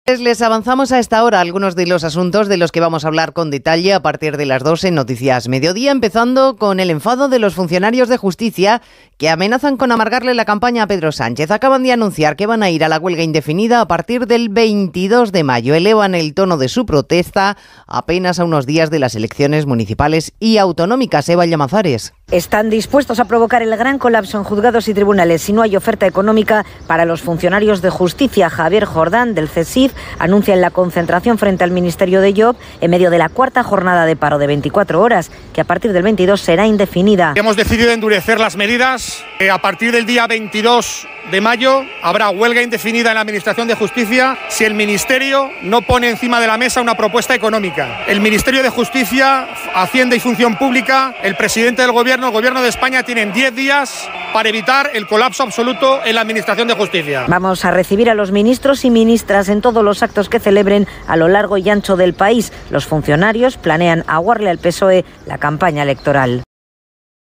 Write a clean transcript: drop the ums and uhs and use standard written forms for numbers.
Les avanzamos a esta hora algunos de los asuntos de los que vamos a hablar con detalle a partir de las 2 en Noticias Mediodía, empezando con el enfado de los funcionarios de justicia que amenazan con amargarle la campaña a Pedro Sánchez. Acaban de anunciar que van a ir a la huelga indefinida a partir del 22 de mayo. Elevan el tono de su protesta apenas a unos días de las elecciones municipales y autonómicas. Eva Llamazares. Están dispuestos a provocar el gran colapso en juzgados y tribunales si no hay oferta económica para los funcionarios de justicia. Javier Jordán, del CSIF, anuncia en la concentración frente al Ministerio de Job en medio de la cuarta jornada de paro de 24 horas, que a partir del 22 será indefinida. Hemos decidido endurecer las medidas. A partir del día 22 de mayo habrá huelga indefinida en la Administración de Justicia si el Ministerio no pone encima de la mesa una propuesta económica. El Ministerio de Justicia, Hacienda y Función Pública, el presidente del Gobierno, el Gobierno de España tienen 10 días para evitar el colapso absoluto en la Administración de Justicia. Vamos a recibir a los ministros y ministras en todos los actos que celebren a lo largo y ancho del país. Los funcionarios planean aguarle al PSOE la campaña electoral.